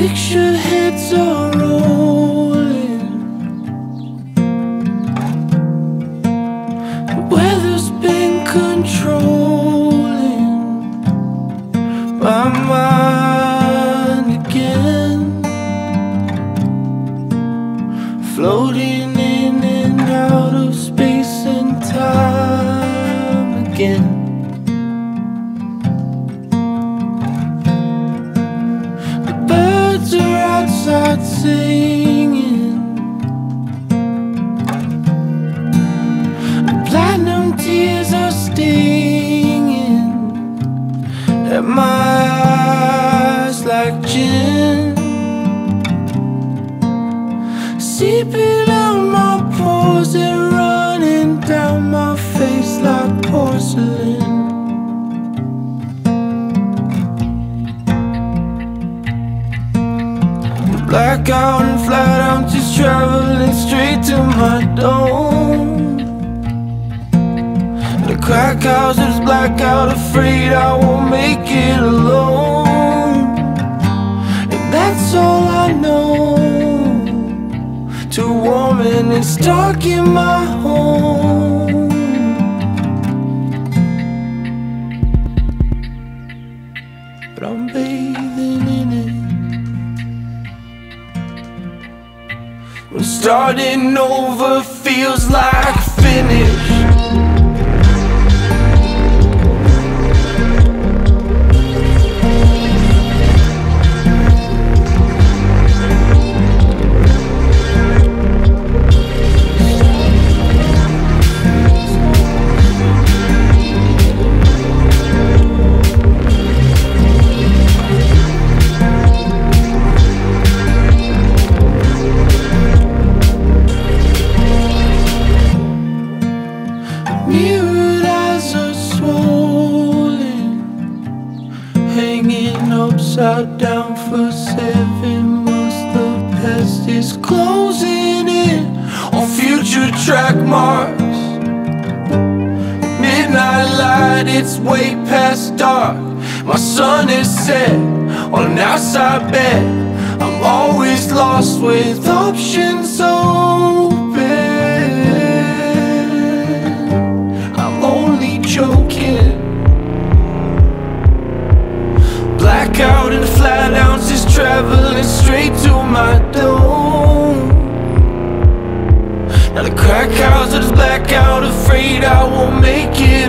picture heads are rolling. The weather's been controlling my mind again, floating in and out of space and time again. The birds are outside singing, the platinum tears are stinging at my eyes like gin, seeping out my pores and running down my face like porcelain. Blackout and flat, I'm just traveling straight to my dome. The crack house is blackout, afraid I won't make it alone. And that's all I know. Too warm and it's dark in my home. But I'm bathing in it. When starting over feels like finish. Mirrored eyes are swollen, hanging upside down for 7 months. The past is closing in on future track marks. Midnight light, it's way past dark. My sun is set on an outside bed. I'm always lost with options open. Joking. Blackout and flat ounces traveling straight to my dome. Now the crack house is blackout, afraid I won't make it